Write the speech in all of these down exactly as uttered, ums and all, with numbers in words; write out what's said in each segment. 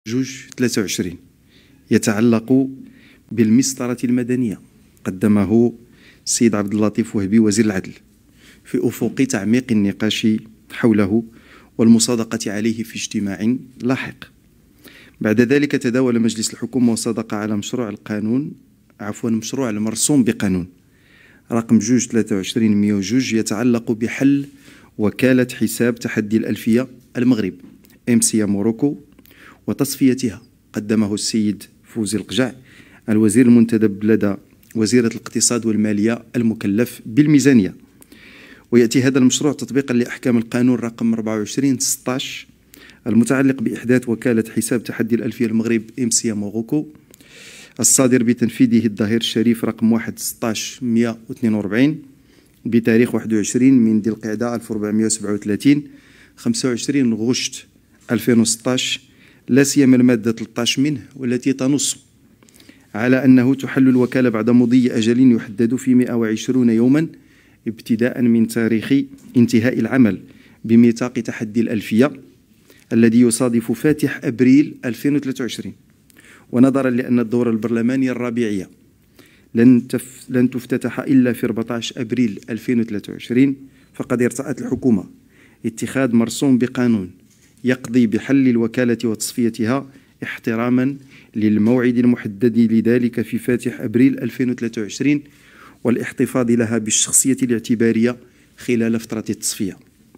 جوج ثلاثة وعشرين يتعلق بالمسطرة المدنية قدمه السيد عبد اللطيف وهبي وزير العدل في أفق تعميق النقاش حوله والمصادقة عليه في اجتماع لاحق. بعد ذلك تداول مجلس الحكومة وصادق على مشروع القانون عفوا مشروع المرسوم بقانون رقم جوج ثلاثة وعشرين مئة وجوج يتعلق بحل وكالة حساب تحدي الألفية المغرب إم سي موروكو وتصفيتها. قدمه السيد فوزي القجع الوزير المنتدب لدى وزيرة الاقتصاد والمالية المكلف بالميزانية. ويأتي هذا المشروع تطبيقا لأحكام القانون رقم أربعة وعشرين ستة عشر المتعلق بإحداث وكالة حساب تحدي الألفية المغرب إم سي موروكو الصادر بتنفيذه الظهير الشريف رقم واحد ستة عشر مئة واثنين وأربعين بتاريخ واحد وعشرين من ذي القعدة ألف وأربعمئة وسبعة وثلاثين خمسة وعشرين غشت ألفين وستة عشر، لا سيما المادة ثلاثة عشر منه والتي تنص على أنه تحل الوكالة بعد مضي أجل يحدد في مئة وعشرين يوما ابتداء من تاريخ انتهاء العمل بميثاق تحدي الألفية الذي يصادف فاتح أبريل ألفين وثلاثة وعشرين. ونظرا لأن الدورة البرلمانية الربيعية لن, تف... لن تفتتح إلا في أربعة عشر أبريل ألفين وثلاثة وعشرين، فقد ارتأت الحكومة اتخاذ مرسوم بقانون يقضي بحل الوكالة وتصفيتها احتراما للموعد المحدد لذلك في فاتح أبريل ألفين وثلاثة وعشرين والاحتفاظ لها بالشخصية الاعتبارية خلال فترة التصفية.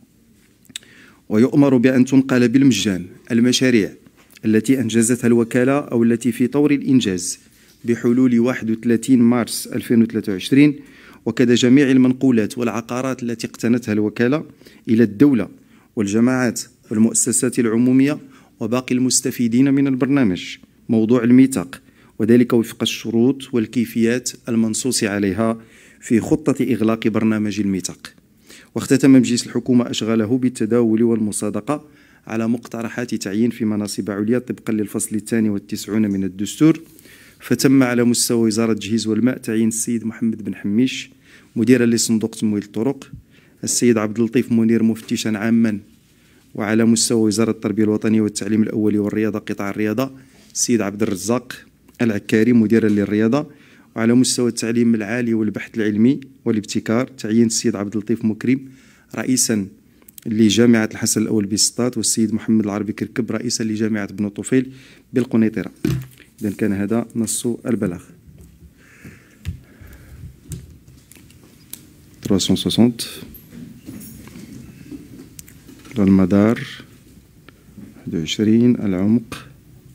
ويؤمر بأن تنقل بالمجان المشاريع التي أنجزتها الوكالة أو التي في طور الإنجاز بحلول واحد وثلاثين مارس ألفين وثلاثة وعشرين، وكذا جميع المنقولات والعقارات التي اقتنتها الوكالة إلى الدولة والجماعات والمؤسسات العمومية وباقي المستفيدين من البرنامج موضوع الميثاق، وذلك وفق الشروط والكيفيات المنصوص عليها في خطة إغلاق برنامج الميثاق. واختتم مجلس الحكومة أشغاله بالتداول والمصادقة على مقترحات تعيين في مناصب عليا طبقا للفصل الثاني والتسعون من الدستور. فتم على مستوى وزارة التجهيز والماء تعيين السيد محمد بن حميش مديرا لصندوق تمويل الطرق، السيد عبد اللطيف منير مفتشا عاما، وعلى مستوى وزارة التربية الوطنية والتعليم الأولي والرياضة قطاع الرياضة السيد عبد الرزاق العكاري مديرا للرياضة، وعلى مستوى التعليم العالي والبحث العلمي والابتكار تعيين السيد عبد اللطيف مكرم رئيسا لجامعة الحسن الأول بسطات، والسيد محمد العربي كركب رئيسا لجامعة بن طفيل بالقنيطرة. إذا كان هذا نص البلاغ. ثلاثمئة وستين المدار واحد وعشرين العمق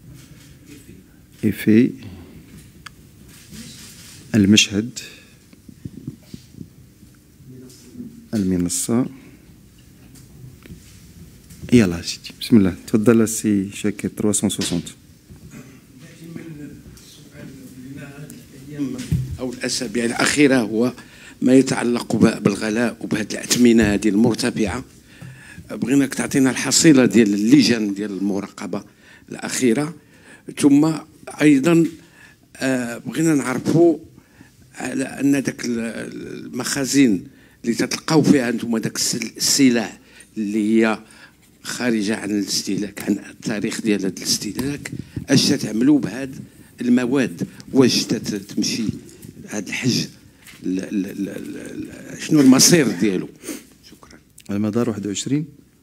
إفي المشهد المنصة. يلا سيدي بسم الله تفضل السي شاكر. ثلاثمئة وستين أو الأسابيع الأخيرة هو ما يتعلق بالغلاء وبهذه الأثمنة هذه المرتفعة. بغيناك تعطينا الحصيلة ديال اللجان ديال المراقبة الأخيرة، ثم أيضا بغينا نعرفوا على أن داك المخازن اللي تتلقاو فيها أنتم داك السلع اللي هي خارجة عن الاستهلاك عن التاريخ ديال هذا الاستهلاك، اش تتعملوا بهاد المواد؟ واش تمشي هذا الحج شنو المصير ديالو؟ شكرا. المدار واحد وعشرين.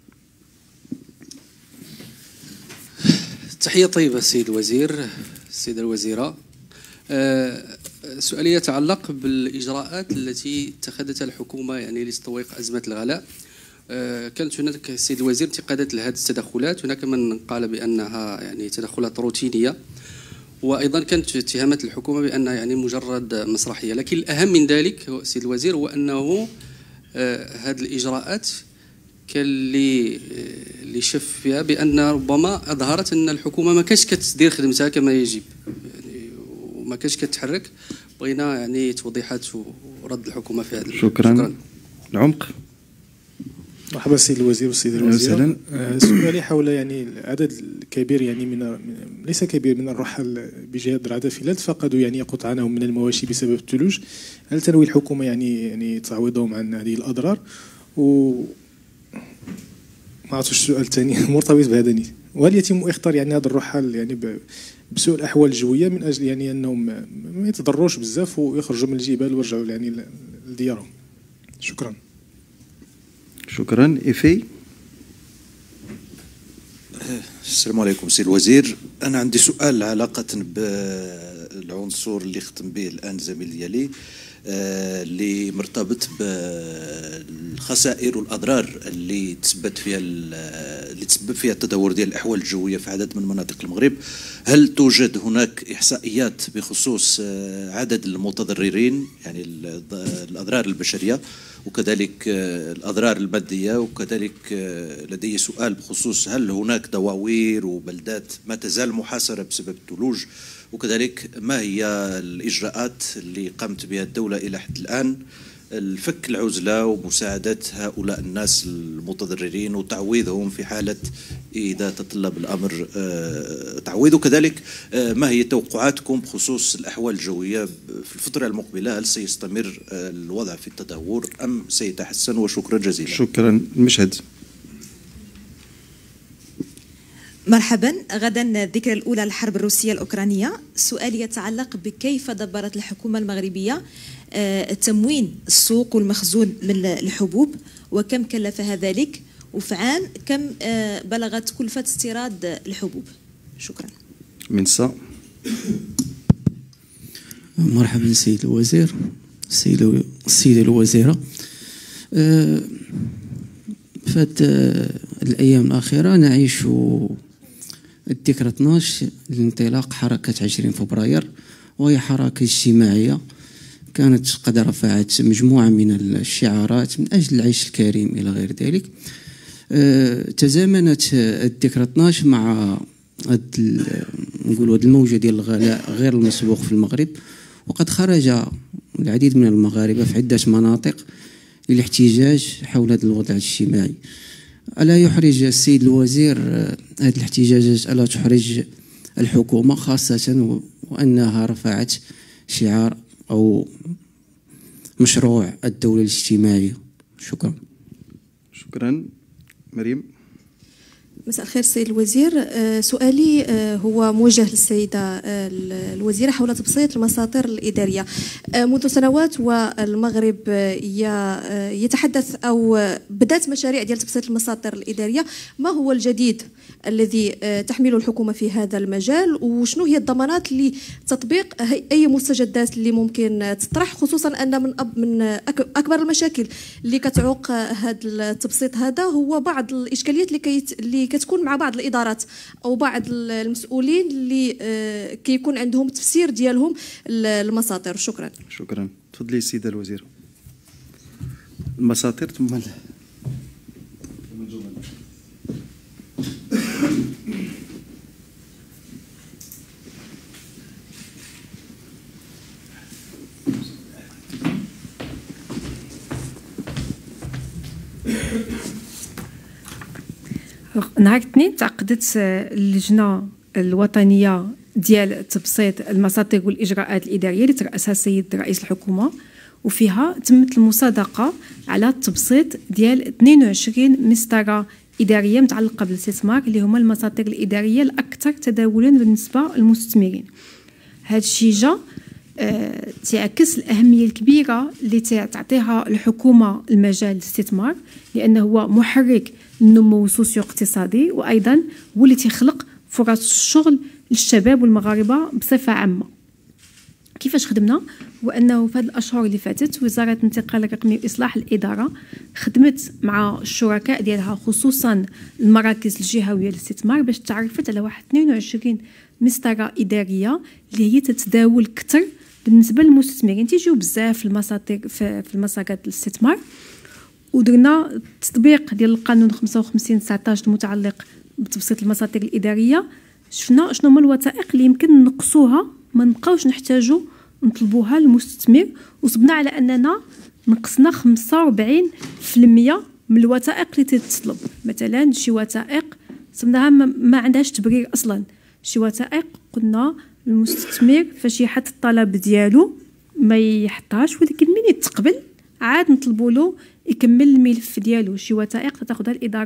تحية طيبة السيد الوزير السيدة الوزيرة. أه سؤالي يتعلق بالإجراءات التي اتخذتها الحكومة يعني لتطويق أزمة الغلاء. أه كانت هناك السيد الوزير انتقادات لهذه التدخلات، هناك من قال بأنها يعني تدخلات روتينية، وأيضا كانت اتهامات الحكومة بأنها يعني مجرد مسرحية. لكن الأهم من ذلك هو السيد الوزير هو أنه أه هذه الإجراءات كان اللي اللي شف فيها بأن ربما أظهرت أن الحكومة ما كانش كتدير خدمتها كما يجب، يعني وما كانش كتحرك. بغينا يعني توضيحات ورد الحكومة في هذا. شكرا. شكرا. العمق. مرحبا السيد الوزير والسيدة الوزيرة. سؤالي حول يعني العدد الكبير يعني من ليس كبير من الرحل بجهة درعا فيلات فقدوا يعني قطعانهم من المواشي بسبب الثلوج. هل تنوي الحكومة يعني يعني تعويضهم عن هذه الأضرار؟ و ما عرفتش السؤال الثاني مرتبط بهذا وهل يتم اختار يعني هذا الرحال يعني بسوء الاحوال الجويه من اجل يعني انهم ما يتضروش بزاف ويخرجوا من الجبال ويرجعوا يعني لديارهم؟ شكرا. شكرا. إيفي. السلام عليكم سي الوزير، انا عندي سؤال علاقه بالعنصر اللي ختم به الان زميل ديالي اللي مرتبط بالخسائر والاضرار اللي تسبب فيها اللي تسبب فيها التدهور ديال الاحوال الجويه في عدد من مناطق المغرب. هل توجد هناك احصائيات بخصوص عدد المتضررين يعني الاضرار البشريه وكذلك الاضرار الماديه؟ وكذلك لدي سؤال بخصوص هل هناك دواوير وبلدات ما تزال محاصره بسبب الثلوج؟ وكذلك ما هي الإجراءات اللي قامت بها الدولة إلى حد الآن الفك العزلة ومساعدة هؤلاء الناس المتضررين وتعويضهم في حالة إذا تطلب الأمر تعويض؟ وكذلك ما هي توقعاتكم بخصوص الأحوال الجوية في الفترة المقبلة؟ هل سيستمر الوضع في التدهور أم سيتحسن؟ وشكرا جزيلا. شكرا. مشهد. مرحبا. غدا الذكرى الأولى للحرب الروسية الأوكرانية. سؤالي يتعلق بكيف دبرت الحكومة المغربية تموين السوق والمخزون من الحبوب، وكم كلفها ذلك، وفي عام كم بلغت كلفة استيراد الحبوب؟ شكرا. منصة. مرحبا سيد الوزير، السيدة السيدة الوزيرة. فات الأيام الأخيرة نعيش الذكرى اثناش لانطلاق حركة عشرين فبراير، وهي حركة اجتماعية كانت قد رفعت مجموعة من الشعارات من أجل العيش الكريم إلى غير ذلك. تزامنت الذكرى اثناش مع نقولوا الموجة ديال الغلاء غير المسبوق في المغرب، وقد خرج العديد من المغاربة في عدة مناطق للاحتجاج حول هذا الوضع الاجتماعي. ألا يحرج السيد الوزير هذه الاحتجاجات، ألا تحرج الحكومة خاصة وأنها رفعت شعار أو مشروع الدولة الاجتماعية؟ شكرا. شكرا. مريم. مساء الخير سيد الوزير. سؤالي هو موجه للسيدة الوزيرة حول تبسيط المساطر الإدارية. منذ سنوات والمغرب يتحدث أو بدأت مشاريع ديال تبسيط المساطر الإدارية. ما هو الجديد الذي تحمله الحكومة في هذا المجال، وشنو هي الضمانات لتطبيق أي مستجدات اللي ممكن تطرح، خصوصا أن من من أكبر المشاكل اللي كتعوق هذا التبسيط هذا هو بعض الإشكاليات اللي كيت اللي كتكون مع بعض الإدارات أو بعض المسؤولين اللي كيكون عندهم تفسير ديالهم المساطر. شكرا. شكرا. تفضلي السيدة الوزيرة. المساطر ثم نهار الاثنين تعقدت اللجنة الوطنية ديال تبسيط المساطر والإجراءات الإدارية اللي ترأسها السيد رئيس الحكومة، وفيها تمت المصادقة على التبسيط ديال اثنين وعشرين مسطرة إدارية متعلقة بالاستثمار اللي هما المساطر الإدارية الأكثر تداولا بالنسبة للمستثمرين. هذا الشيء جا أه تعكس الأهمية الكبيرة اللي تعطيها الحكومة المجال الاستثمار، لأنه هو محرك النمو السوسيو اقتصادي، وأيضا هو اللي تخلق فرص الشغل للشباب والمغاربة بصفة عامة. كيفاش خدمنا؟ هو أنه في هذه الأشهر اللي فاتت وزارة الانتقال الرقمي وإصلاح الإدارة خدمت مع الشركاء ديالها خصوصا المراكز الجهوية للاستثمار باش تعرفت على واحد اثنين وعشرين مسطرة إدارية اللي هي تتداول كثر بالنسبة للمستثمرين. تيجيو بزاف المساطر في المساقات الاستثمار، ودرنا تطبيق ديال القانون خمسة وخمسين تسعطاش المتعلق بتبسيط المساطر الإدارية. شفنا شنو هما الوثائق اللي يمكن نقصوها ما نبقاوش نحتاجوا نطلبوها للمستثمر، وصبنا على أننا نقصنا خمسة وأربعين بالمئة من الوثائق اللي تتطلب. مثلا شي وثائق صبناها ما عندهاش تبرير أصلا، شي وثائق قلنا المستثمر فاش يحط الطلب ديالو ما يحطهاش، ولكن من يتقبل عاد نطلبوا له يكمل الملف ديالو. شي وثائق تاخذها الإدارة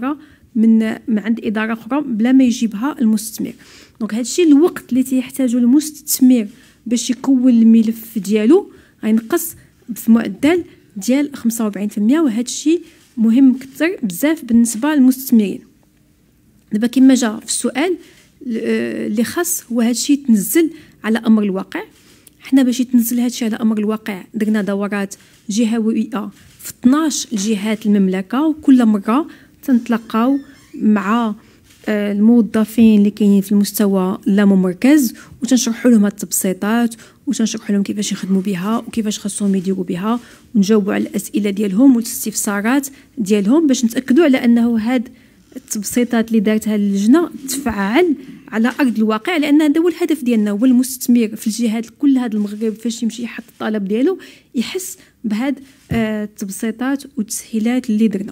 من من عند اداره اخرى بلا ما يجيبها المستثمر. دونك هادشي الوقت اللي تيحتاجو المستثمر باش يكون الملف ديالو غينقص في معدل ديال خمسة وأربعين بالمئة، وهذا الشيء مهم كثر بزاف بالنسبه للمستثمرين. دابا كما جا في السؤال اللي خاص هو هذا الشيء يتنزل على امر الواقع. حنا باش يتنزل هذا الشيء على امر الواقع درنا دورات جهويه في اثناش جهات المملكه، وكل مره تنتلاقاو مع الموظفين اللي كاينين في المستوى اللاممركز وتنشرحوا لهم التبسيطات وتنشرحوا لهم كيفاش يخدموا بها وكيفاش خاصهم يديروا بها، ونجاوبوا على الاسئله ديالهم والاستفسارات ديالهم باش نتاكدوا على انه هاد التبسيطات اللي دارتها اللجنه تفعل على ارض الواقع، لان هذا هو الهدف ديالنا، هو المستثمر في الجهات كل هذا المغرب فاش يمشي يحط الطلب ديالو يحس بهاد التبسيطات والتسهيلات اللي درنا.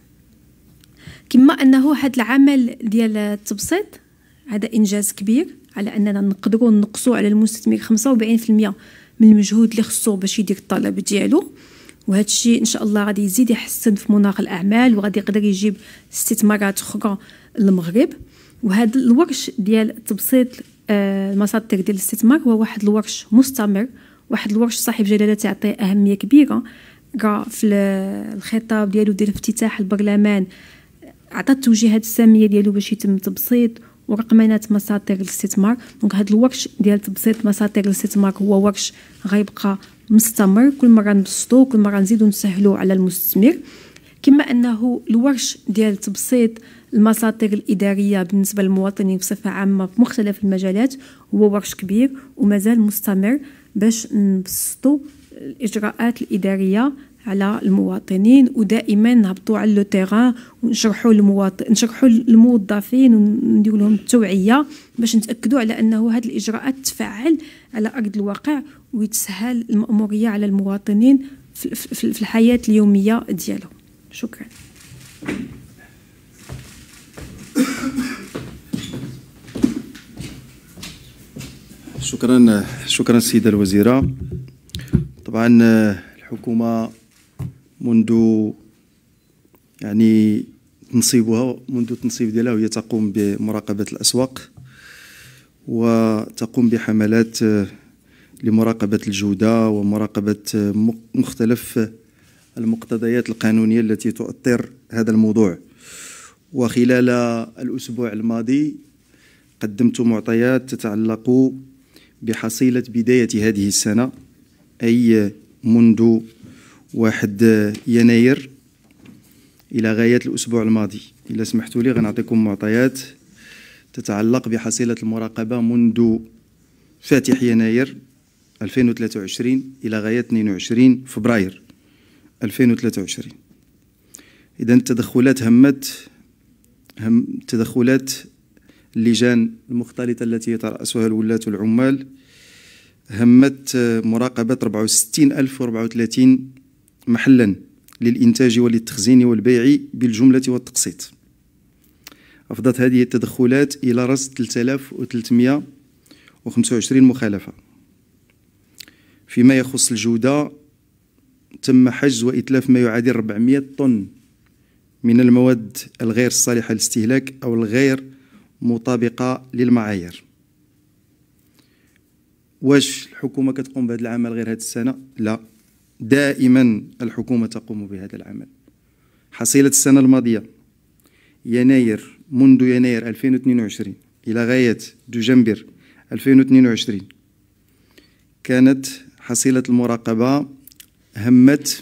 كما انه هذا العمل ديال التبسيط هذا انجاز كبير على اننا نقدروا نقصوا على المستثمر خمسة وأربعين بالمئة من المجهود اللي خصو باش يدير الطلب ديالو، وهذا الشيء ان شاء الله غادي يزيد يحسن في مناخ الاعمال وغادي يقدر يجيب استثمارات اخرى للمغرب. وهذا الورش ديال تبسيط المصادر ديال الاستثمار هو واحد الورش مستمر، واحد الورش صاحب جلاله تعطيه اهميه كبيره. راه في الخطاب ديالو ديال افتتاح البرلمان عطى التوجيهات الساميه ديالو باش يتم تبسيط ورقمنات مصادر الاستثمار. دونك هذا الورش ديال تبسيط مصادر الاستثمار هو ورش غيبقى مستمر، كل مره نبسطو كل مره نزيدو نسهلو على المستثمر. كما انه الورش ديال تبسيط المصادر الاداريه بالنسبه للمواطنين بصفه عامه في مختلف المجالات هو ورش كبير ومازال مستمر باش نبسطو الاجراءات الاداريه على المواطنين، ودائما نهبطوا على لو تيران ونشرحوا للمواطن نشرحوا للموظفين ونديروا لهم التوعيه باش نتاكدوا على انه هذه الاجراءات تفعل على ارض الواقع ويتسهل المأموريه على المواطنين في الحياه اليوميه ديالهم. شكرا. شكرا شكرا السيده الوزيره. طبعا الحكومه منذ يعني تنصيبها منذ التنصيب ديالها وهي تقوم بمراقبه الاسواق وتقوم بحملات لمراقبه الجوده ومراقبه مختلف المقتضيات القانونيه التي تؤطر هذا الموضوع. وخلال الاسبوع الماضي قدمت معطيات تتعلق بحصيله بدايه هذه السنه، اي منذ واحد يناير الى غايه الاسبوع الماضي. الا سمحتوا لي غنعطيكم معطيات تتعلق بحصيله المراقبه منذ فاتح يناير ألفين وثلاثة وعشرين الى غايه اثنين وعشرين فبراير ألفين وثلاثة وعشرين. اذا التدخلات همت هم تدخلات اللجان المختلطه التي يترأسها الولاة والعمال همت مراقبه أربعة وستين ألف وأربعة وثلاثين محلا للإنتاج وللتخزين والبيع بالجملة والتقسيط. أفضت هذه التدخلات إلى رصد ثلاثة آلاف وثلاثمئة وخمسة وعشرين مخالفة. فيما يخص الجودة تم حجز وإتلاف ما يعادل أربعمئة طن من المواد الغير الصالحة للاستهلاك أو الغير مطابقة للمعايير. واش الحكومة كتقوم بهذا العمل غير هذه السنة؟ لا، دائما الحكومة تقوم بهذا العمل. حصيلة السنة الماضية يناير منذ يناير ألفين واثنين وعشرين إلى غاية دجنبر ألفين واثنين وعشرين كانت حصيلة المراقبة همت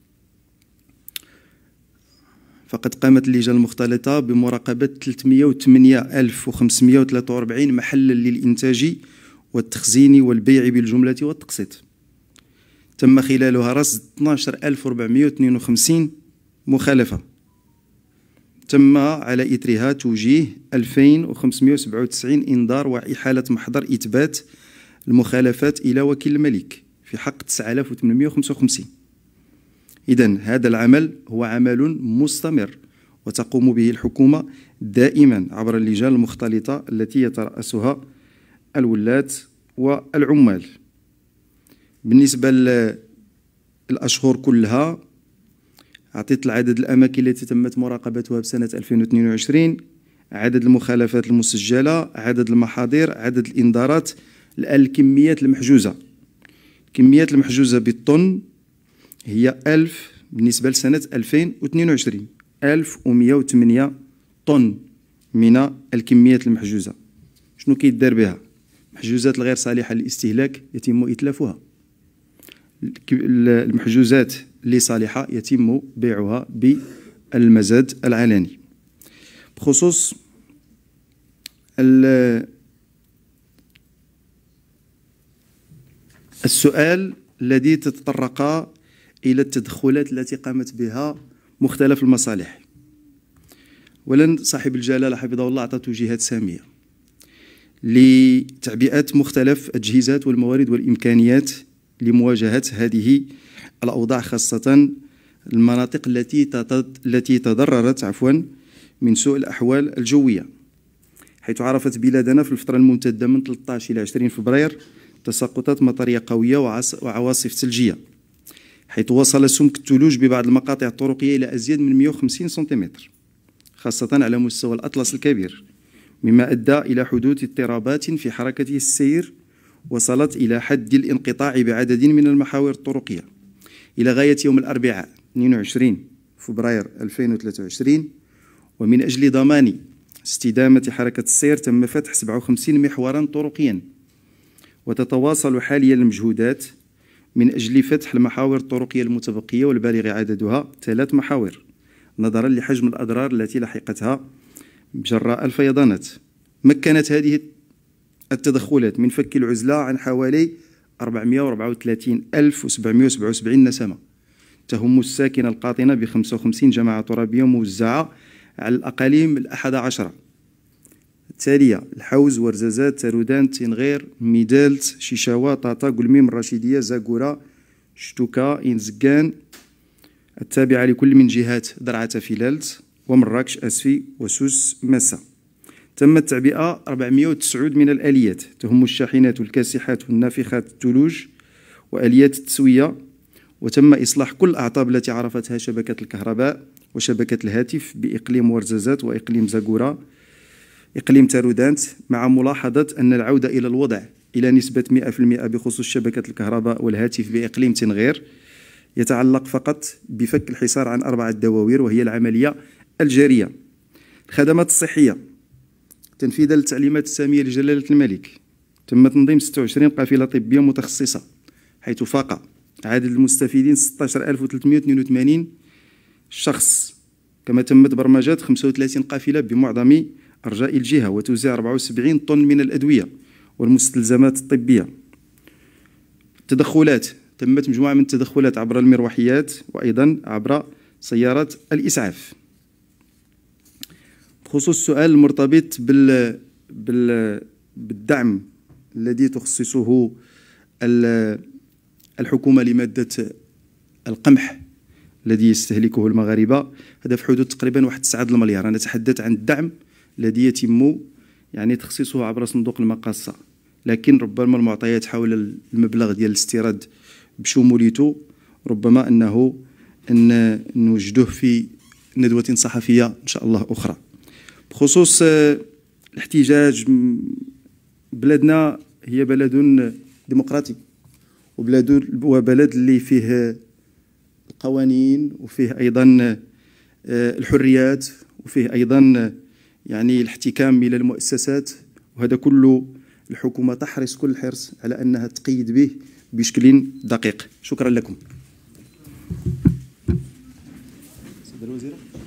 فقد قامت اللجان المختلطة بمراقبة ثلاثمئة وثمانية ألف وخمسمئة وثلاثة وأربعين محلا للإنتاج والتخزين والبيع بالجملة والتقسيط. تم خلالها رصد اثناش ألف وأربعمئة واثنين وخمسين مخالفة. تم على إثرها توجيه ألفين وخمسمئة وسبعة وتسعين إنذار وإحالة محضر إثبات المخالفات إلى وكيل الملك في حق تسعة آلاف وثمانمئة وخمسة وخمسين. إذن هذا العمل هو عمل مستمر وتقوم به الحكومة دائما عبر اللجان المختلطة التي يترأسها الولاة والعمال. بالنسبة للأشهر كلها أعطيت العدد الأماكن التي تمت مراقبتها بسنة ألفين واثنين وعشرين، عدد المخالفات المسجلة، عدد المحاضر، عدد الإنذارات، الكميات المحجوزة. الكميات المحجوزة بالطن هي ألف بالنسبة لسنة ألفين واثنين وعشرين، ألف ومئة وثمانية طن من الكميات المحجوزة. شنو كيدار بها؟ المحجوزات الغير صالحة للاستهلاك يتم إتلافها، المحجوزات اللي صالحة يتم بيعها بالمزاد العلني. بخصوص السؤال الذي تتطرق إلى التدخلات التي قامت بها مختلف المصالح، ولن صاحب الجلالة حفظه الله أعطى توجيهات سامية لتعبئة مختلف الأجهزة والموارد والإمكانيات لمواجهة هذه الأوضاع، خاصة المناطق التي التي تضررت عفوا من سوء الأحوال الجوية، حيث عرفت بلادنا في الفترة الممتدة من ثلاثة عشر إلى عشرين فبراير تساقطات مطرية قوية وعواصف ثلجية، حيث وصل سمك الثلوج ببعض المقاطع الطرقية إلى أزيد من مئة وخمسين سنتيمتر، خاصة على مستوى الأطلس الكبير، مما أدى إلى حدوث اضطرابات في حركة السير وصلت إلى حد الانقطاع بعدد من المحاور الطرقية. إلى غاية يوم الأربعاء اثنين وعشرين فبراير ألفين وثلاثة وعشرين، ومن أجل ضمان استدامة حركة السير تم فتح سبعة وخمسين محورا طرقيا، وتتواصل حاليا المجهودات من أجل فتح المحاور الطرقية المتبقية والبالغ عددها ثلاث محاور، نظرا لحجم الأضرار التي لحقتها بجراء الفيضانات. مكنت هذه التدخلات من فك العزلة عن حوالي أربعمئة وأربعة وثلاثين ألف وسبعمئة وسبعة وسبعين نسمة تهم الساكنة القاطنة ب خمسة وخمسين جماعة ترابية موزعة على الأقاليم الأحد عشر التالية: الحوز، ورزازات، تارودان، تنغير، ميدالت، شيشاوة، طاطا، قلميم، الرشيدية، زاكورة، شتوكا، إنزكان، التابعة لكل من جهات درعة فيلالت ومراكش أسفي وسوس مسا. تم التعبئة أربعمئة وتسعة من الآليات تهم الشاحنات والكاسحات والنافخات الثلوج وآليات التسوية، وتم إصلاح كل الأعطاب التي عرفتها شبكة الكهرباء وشبكة الهاتف بإقليم ورزازات وإقليم زاكورة إقليم تارودانت، مع ملاحظة أن العودة إلى الوضع إلى نسبة مئة بالمئة بخصوص شبكة الكهرباء والهاتف بإقليم تنغير يتعلق فقط بفك الحصار عن أربعة دواوير، وهي العملية الجارية. الخدمات الصحية تنفيذا للتعليمات السامية لجلالة الملك، تم تنظيم ستة وعشرين قافلة طبية متخصصة، حيث فاق عدد المستفيدين ستة عشر ألف وثلاثمئة واثنين وثمانين شخص، كما تمت برمجات خمسة وثلاثين قافلة بمعظم أرجاء الجهة، وتوزيع أربعة وسبعين طن من الأدوية والمستلزمات الطبية. التدخلات تمت مجموعة من التدخلات عبر المروحيات وأيضا عبر سيارات الإسعاف. بخصوص السؤال المرتبط بال... بال... بالدعم الذي تخصصه الحكومة لمادة القمح الذي يستهلكه المغاربة، هذا في حدود تقريبا واحد تسعة المليار. أنا أتحدث عن الدعم الذي يتم يعني تخصيصه عبر صندوق المقاصة، لكن ربما المعطيات حول المبلغ ديال الاستيراد بشموليته ربما أنه أن نوجده في ندوة صحفية إن شاء الله أخرى. بخصوص الاحتجاج، بلادنا هي بلد ديمقراطي وبلاد وبلد اللي فيه القوانين وفيه أيضا الحريات وفيه أيضا يعني الاحتكام إلى المؤسسات، وهذا كله الحكومة تحرص كل الحرص على أنها تقيد به بشكل دقيق. شكرا لكم.